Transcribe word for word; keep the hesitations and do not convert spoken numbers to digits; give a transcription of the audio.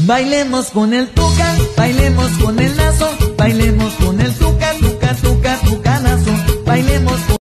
Bailemos con el tuca, bailemos con el lazo, bailemos con el tuca, tuca, tuca, tucanazo, bailemos con